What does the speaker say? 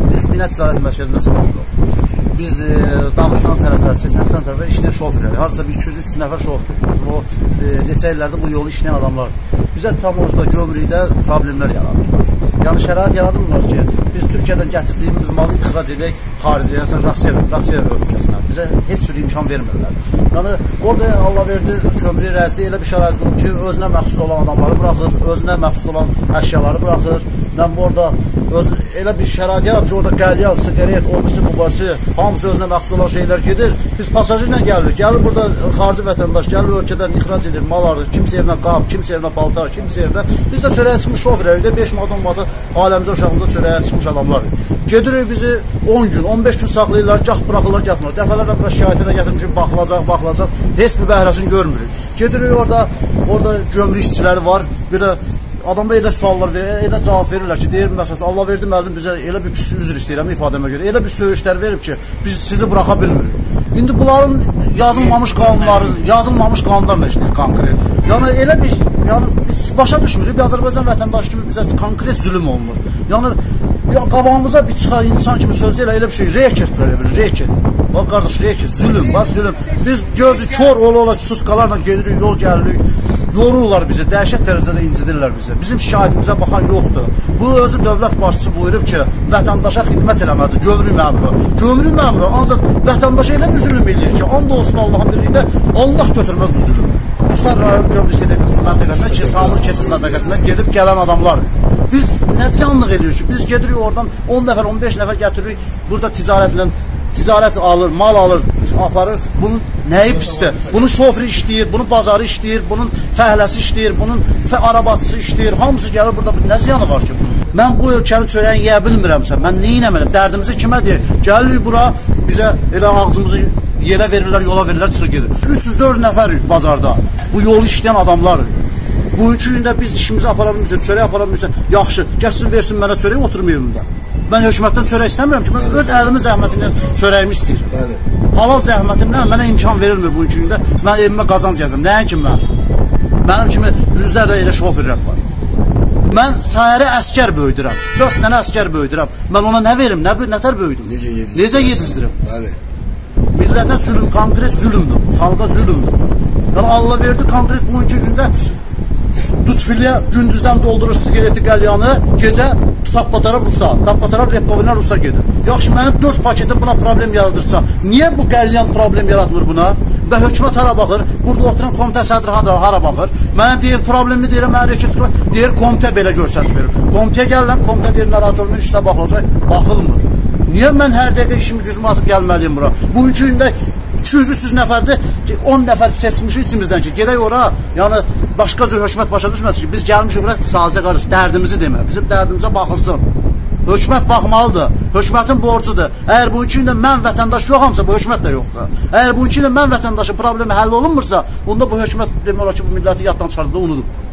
biz Minət Ticarət Mərkəzində çalışırıq. Biz Dağıstan tərəfə, Çeçenistan tərəfə işləyən şofirlər, harca 200-300 nəfər şofir. O neçə illərdə bu yolu işləyən adamlar. Bizə tam orada gömrükdə problemlər yaradır. Yəni şərait yaradırlar ki, biz Türkiyədən gətirdiyimiz malı ixrac edək xariciyə, Rusiya ölkəsinə. Bizə heç cür imkan vermirlər. Yəni orada Allah verdi, kömrük rəzdi elə bir şərait qurur ki, özünə məxsus olan adamları buraxır, özünə məxsus olan əşyaları buraxır. Yəni orada elə bir şərait yaradır ki, orada qəlyan, siqaret, obisi, bubarisi, hamısı özünə məxsus olan şeylər gedir. Biz pasajirlə gəlirik. Gəlir burada xarici vətəndaş, gəlir ölkədən ixrac edir, mal alır, kimsə evinə qab, kimsə evinə paltar, kimsə evinə. Biz də çörəyə çıxmış şofirlərdə 5 manat, 10 manat ailəmizə, uşağımıza çörəyə çıxmış adamlar. Gedirik bizi 10 gün, 15 gün saxlayırlar, gah buraxırlar, gah dəfələrlə bura şikayətə də gətirmişik, baxılacaq, heç bir bəhrəsini görmürük. Gedirik orada gömrük işçiləri var, bir də adamda elə suallar verir, elə cavab verirlər ki, deyir, məsələn, Allah verdi müəllim bizə elə bir pis üzr istəyirəm ifadəmə görə, elə bir söyüşlər verib ki, biz sizi buraxa bilmirik. İndi bunların yazılmamış qanunlarla işləyir konkret. Yəni elə bir, biz başa düşmürük, bir Azərbaycan vətəndaşı kimi bizə konkret zülüm olunur. Yəni qabağımıza bir çıxar insan kimi söz deyil, elə bir şey, reket böyle bir, reket. Bax qardaş, reket, zülüm, bax zülüm. Biz gözü kör ola sutkalarla gedirik, yol gəlirik. Yorurlar bizi, dəhşət dərəcədə incidirlər bizi. Bizim şikayətimizə baxan yoxdur. Bu özü dövlət başçısı buyurub ki, vətəndaşa xidmət eləməlidir, gömrük məmuru. Gömrük məmuru ancaq vətəndaşa elə bir zülüm edir ki, and olsun Allahın birliyində, Allah götürməz bu zülümü. Qusar rayon gömrük məntəqəsindən ki, Samur keçid məntəqəsindən gedib gələn adamlar. Biz nə ziyanlıq edirik ki, biz gedirik oradan 10 nəfər, 15 nəfər gətiririk, burada ticarət alır, mal alır, aparır. Bunun nəyi pisdir? Bunun şoförü işləyir, bunun bazarı işləyir, bunun fəhləsi işləyir, bunun arabasısı işləyir. Hamısı gəlir burada. Nə ziyanı var ki? Mən bu ölkənin çörəyini yeyə bilmirəmsə, mən neynəməliyəm? Dərdimizi kimə deyir? Gəlirik bura, bizə elə ağzımızı yerə verirlər, yola verirlər, çıxır gedir. 304 nəfərik bazarda. Bu yolu işləyən adamlar. Bu iki gündə biz işimizi apara bilmirsə, çörək apara bilmirsə, yaxşı, gəlsin versin mənə çörək, oturma evimdə. Mən hökumətdən çörək istəmirəm ki, mən öz əlimin zəhmətindən çörəyimi istəyirəm. Halal zəhmətimlə mənə imkan verilmir bu iki gündə, mən evimə qazanc gəlirəm. Nəyin kimi mən? Mənim kimi yüzlərlə elə şofirlər var. Mən sayarı əskər böyüdürəm, 4 dənə əskər böyüdürəm. Mən ona nə verim, nətər böyüdüm? Necə yetişdirim? Millətə zülüm, konkret zülümdür, xalqa zülümdür. Yəni Allah verdi konkret bu iki gündə Lütfiliyə gündüzdən doldurur sigareti qəlyanı, gecə Tappatarab Rusa, Tappatarab Repovina Rusa gedir. Yaxşı, mənim 4 paketim buna problem yaradırsa, niyə bu qəlyan problem yaratmır buna? Və hökumət hara baxır, burada oturan komitə sədri hara baxır, mənə deyir, problemi deyirəm, mənə rekis deyir, komitə belə görsəz verir. Komitəyə gəlirəm, komitə deyir, narahat olunur, işlə baxılacaq, baxılmır. Niyə mən hər dəqiqə işimi gücümü atıb gəlməliyim bura? Bu iki gündə 200-300 nəfərdir, 10 nəfər seçmişik içimizdən ki, gedək ora, yəni başqa cür hökumət başa düşməsin ki, biz gəlmişik bura, sadəcə qarış, dərdimizi demə, bizim dərdimizə baxılsın. Hökumət baxmalıdır, hökumətin borcudur. Əgər bu iki gündə mən vətəndaş yoxamsa, bu hökumət də yoxdur. Əgər bu iki gündə mən vətəndaşın problemi həll olunmursa, onda bu hökumət demək olar ki, bu milləti yaddan çıxardığı unudub.